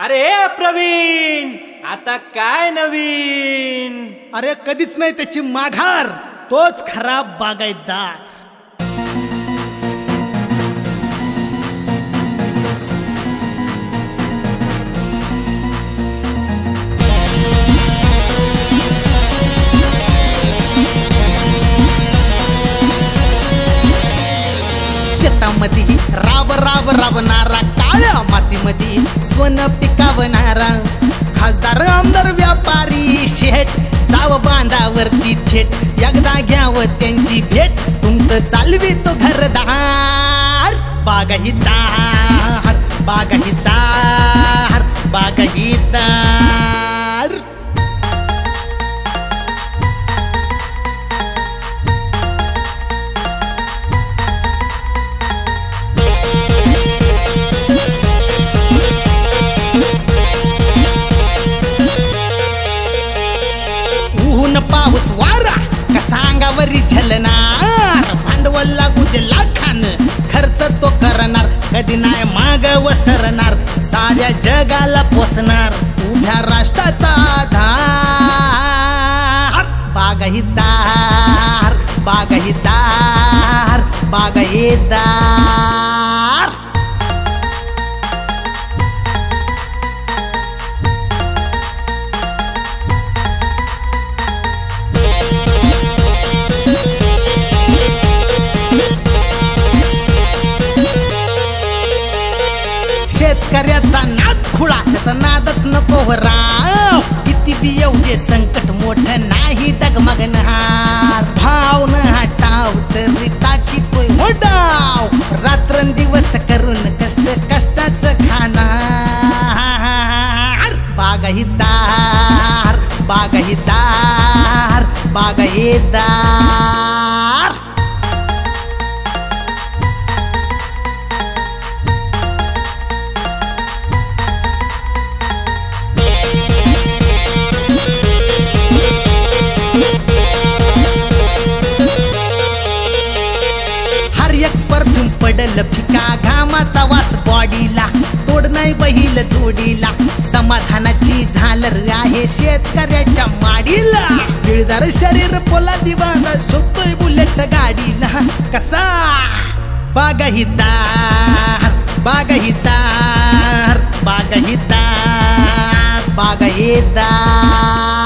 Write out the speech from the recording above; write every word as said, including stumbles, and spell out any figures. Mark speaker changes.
Speaker 1: अरे प्रवीण, आता काय नवीन?
Speaker 2: अरे कधीच नाही त्याची माघार, तोच खराब बागायतदार। शेतामध्ये राब राब राबणारा, काळ्या मातीमध्ये सोनं पिकावणारा, खासदार आमदार व्यापारी शेठ, जाव बांधावरती थेट, एकदा घ्यावं त्यांची भेट, तुमचं चालवी तो घरदार। बागायतदार बागायतदार बागायतदार। ऊन पाऊस वारा कसा अंगावरी झलणार, भांडवल लागू दे लाखानं, खर्च तो करणार, कधी नाही माग वसरणार, साऱ्या जगाला पोसणार, उभ्या राष्ट्राचा आधार। बागायतदार बागायतदार बागायतदार। शेतकऱ्याचा नाद खुळा, त्याचा नादच नको हो राव, किती बी एवढे संकट मोठं नाही डगमगणार, भाव न हटाव तरी टाकीतोय मोडाव, रात्रंदिवस करून कष्ट कष्टाचं खाणार। बागायतदार बागायतदार बागायतदार। पडल फिका घामाचा वास बॉडीला, तोड नाही बहिल जोडीला, समाधानाची झालर आहे शेतकऱ्याच्या माडीला, पिळदार शरीर पोला दिवाना, शोधतोय बुलेट गाडीला, कसा बागायतदार बागायतदार बागायतदार बागायतदार।